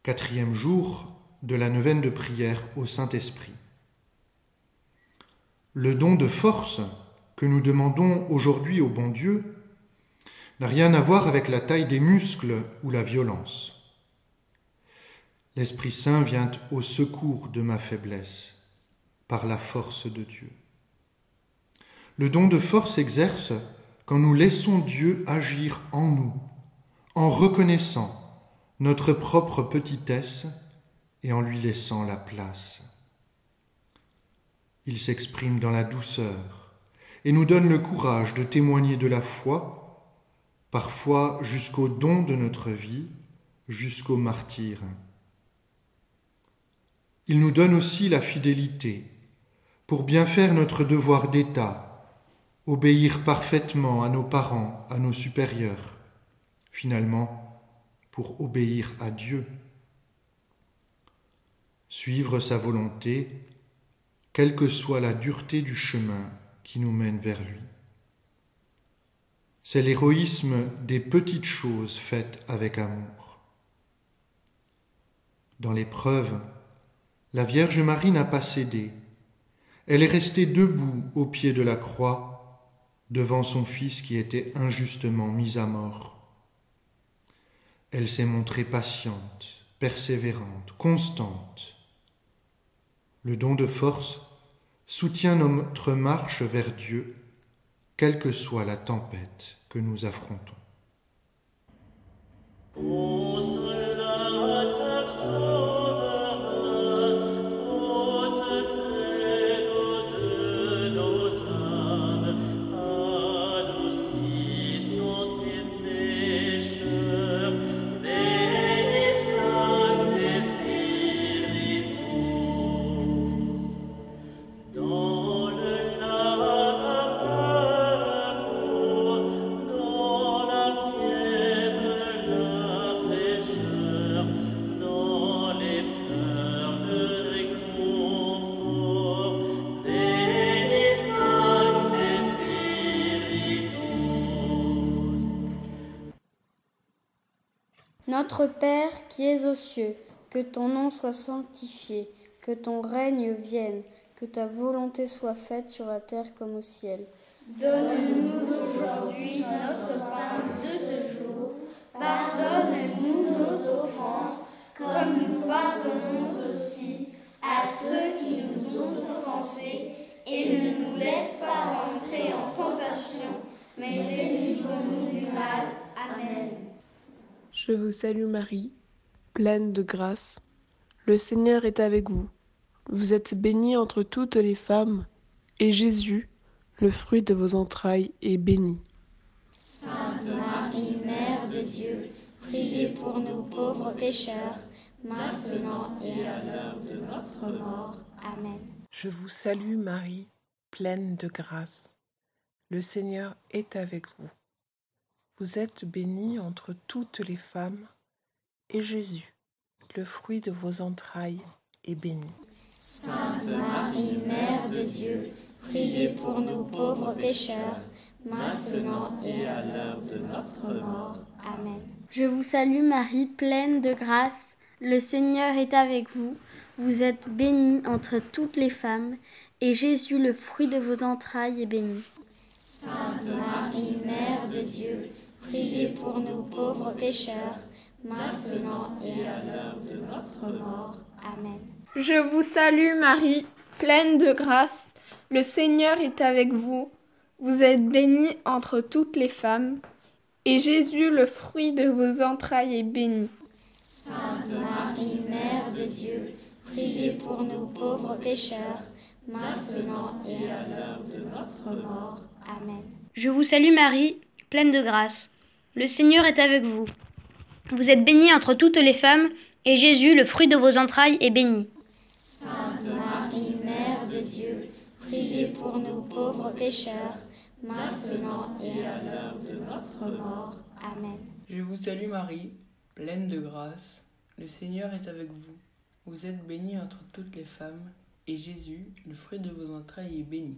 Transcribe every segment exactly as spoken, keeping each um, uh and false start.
quatrième jour de la neuvaine de prière au Saint-Esprit. Le don de force que nous demandons aujourd'hui au bon Dieu n'a rien à voir avec la taille des muscles ou la violence. L'Esprit Saint vient au secours de ma faiblesse par la force de Dieu. Le don de force s'exerce quand nous laissons Dieu agir en nous, en reconnaissant notre propre petitesse et en lui laissant la place. Il s'exprime dans la douceur et nous donne le courage de témoigner de la foi, parfois jusqu'au don de notre vie, jusqu'au martyre. Il nous donne aussi la fidélité pour bien faire notre devoir d'État, obéir parfaitement à nos parents, à nos supérieurs, finalement pour obéir à Dieu. Suivre sa volonté, quelle que soit la dureté du chemin qui nous mène vers lui. C'est l'héroïsme des petites choses faites avec amour. Dans l'épreuve, la Vierge Marie n'a pas cédé. Elle est restée debout au pied de la croix, devant son Fils qui était injustement mis à mort. Elle s'est montrée patiente, persévérante, constante. Le don de force soutient notre marche vers Dieu, quelle que soit la tempête que nous affrontons. Notre Père qui es aux cieux, que ton nom soit sanctifié, que ton règne vienne, que ta volonté soit faite sur la terre comme au ciel. Donne-nous aujourd'hui notre pain de ce jour. Pardonne-nous nos offenses, comme nous pardonnons aussi à ceux qui nous ont offensés, et ne nous laisse pas entrer en tentation, mais délivre-nous du mal. Amen. Je vous salue Marie, pleine de grâce. Le Seigneur est avec vous. Vous êtes bénie entre toutes les femmes, et Jésus, le fruit de vos entrailles, est béni. Sainte Marie, Mère de Dieu, priez pour nous pauvres pécheurs, maintenant et à l'heure de notre mort. Amen. Je vous salue Marie, pleine de grâce. Le Seigneur est avec vous. Vous êtes bénie entre toutes les femmes, et Jésus, le fruit de vos entrailles, est béni. Sainte Marie, Mère de Dieu, priez pour nous pauvres pécheurs, maintenant et à l'heure de notre mort. Amen. Je vous salue Marie, pleine de grâce. Le Seigneur est avec vous. Vous êtes bénie entre toutes les femmes, et Jésus, le fruit de vos entrailles, est béni. Sainte Marie, Mère de Dieu, priez pour nous pauvres pécheurs, maintenant et à l'heure de notre mort. Amen. Je vous salue Marie, pleine de grâce. Le Seigneur est avec vous. Vous êtes bénie entre toutes les femmes, et Jésus, le fruit de vos entrailles, est béni. Sainte Marie, Mère de Dieu, priez pour nous pauvres pécheurs, maintenant et à l'heure de notre mort. Amen. Je vous salue Marie, pleine de grâce. Le Seigneur est avec vous. Vous êtes bénie entre toutes les femmes, et Jésus, le fruit de vos entrailles, est béni. Sainte Marie, Mère de Dieu, priez pour nous pauvres pécheurs, maintenant et à l'heure de notre mort. Amen. Je vous salue Marie, pleine de grâce. Le Seigneur est avec vous. Vous êtes bénie entre toutes les femmes, et Jésus, le fruit de vos entrailles, est béni.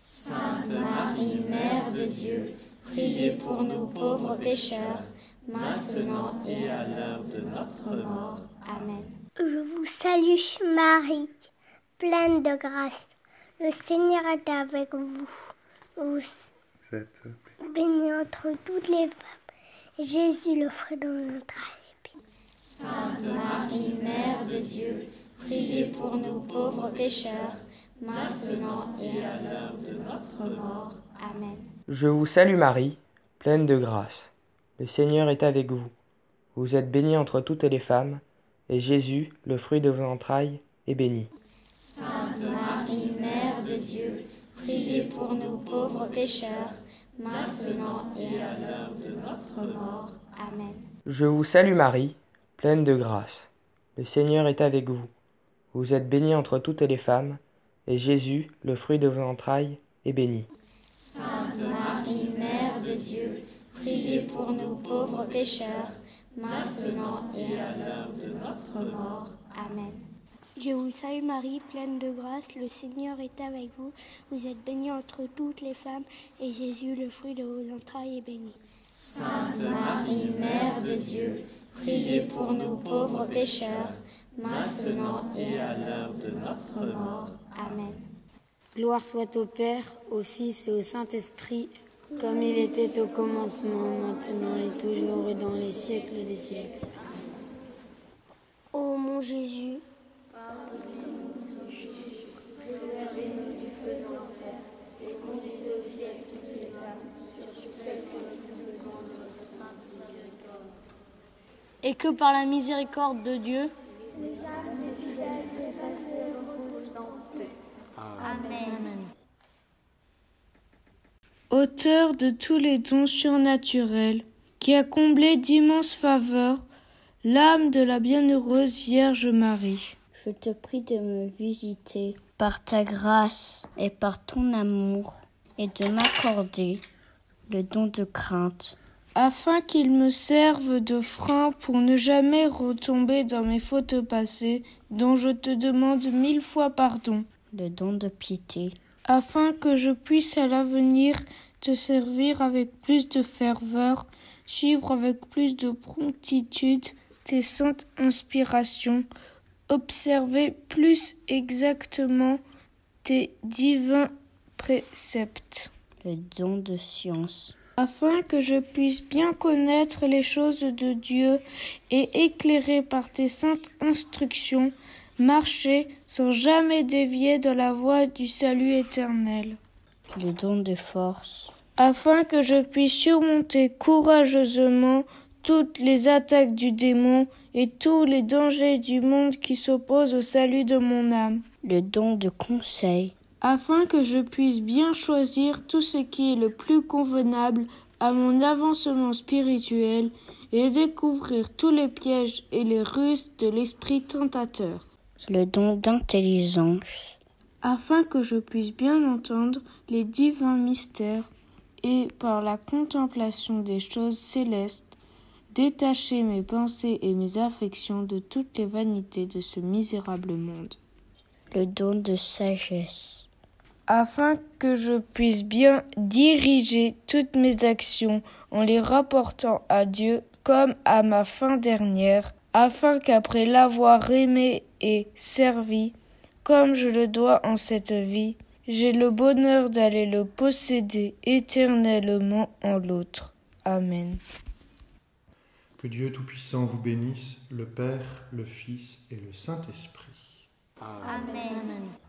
Sainte Marie, Mère de Dieu, priez pour nous pauvres pécheurs, maintenant et à l'heure de notre mort. Amen. Je vous salue Marie, pleine de grâce. Le Seigneur est avec vous. Vous êtes bénie entre toutes les femmes, et Jésus, le fruit de vos entrailles. Sainte Marie, Mère de Dieu, priez pour nous pauvres pécheurs, maintenant et à l'heure de notre mort. Amen. Je vous salue Marie, pleine de grâce. Le Seigneur est avec vous. Vous êtes bénie entre toutes les femmes, et Jésus, le fruit de vos entrailles, est béni. Sainte Marie, Mère de Dieu, priez pour nous pauvres pécheurs, maintenant et à l'heure de notre mort. Amen. Je vous salue Marie, pleine de grâce. Le Seigneur est avec vous. Vous êtes bénie entre toutes les femmes, et Jésus, le fruit de vos entrailles, est béni. Sainte Marie, Mère de Dieu, priez pour nous pauvres pécheurs, maintenant et à l'heure de notre mort. Amen. Je vous salue Marie, pleine de grâce, le Seigneur est avec vous. Vous êtes bénie entre toutes les femmes, et Jésus, le fruit de vos entrailles, est béni. Sainte Marie, Mère de Dieu, priez pour nous pauvres pécheurs, maintenant et à l'heure de notre mort. Amen. Gloire soit au Père, au Fils et au Saint-Esprit, comme il était au commencement, maintenant et toujours et dans les siècles des siècles. Ô mon Jésus, pardonnez-nous nos péchés, préservez-nous du feu de l'enfer, et conduisez au ciel toutes les âmes, surtout celles qui ont le plus besoin de votre sainte miséricorde. Et que par la miséricorde de Dieu, les âmes des fidèles dépassées reposent en paix. Amen. Amen. Auteur de tous les dons surnaturels, qui a comblé d'immenses faveurs l'âme de la bienheureuse Vierge Marie, je te prie de me visiter par ta grâce et par ton amour, et de m'accorder le don de crainte, afin qu'il me serve de frein pour ne jamais retomber dans mes fautes passées, dont je te demande mille fois pardon, le don de piété, afin que je puisse à l'avenir te servir avec plus de ferveur, suivre avec plus de promptitude tes saintes inspirations, observer plus exactement tes divins préceptes, le don de science, afin que je puisse bien connaître les choses de Dieu et, éclairé par tes saintes instructions, marcher sans jamais dévier de la voie du salut éternel, le don de force, afin que je puisse surmonter courageusement toutes les attaques du démon et tous les dangers du monde qui s'opposent au salut de mon âme, le don de conseil, afin que je puisse bien choisir tout ce qui est le plus convenable à mon avancement spirituel et découvrir tous les pièges et les ruses de l'esprit tentateur, le don d'intelligence, afin que je puisse bien entendre les divins mystères et, par la contemplation des choses célestes, détacher mes pensées et mes affections de toutes les vanités de ce misérable monde, le don de sagesse, afin que je puisse bien diriger toutes mes actions en les rapportant à Dieu comme à ma fin dernière, afin qu'après l'avoir aimé et servi, comme je le dois en cette vie, j'ai le bonheur d'aller le posséder éternellement en l'autre. Amen. Que Dieu Tout-Puissant vous bénisse, le Père, le Fils et le Saint-Esprit. Amen. Amen.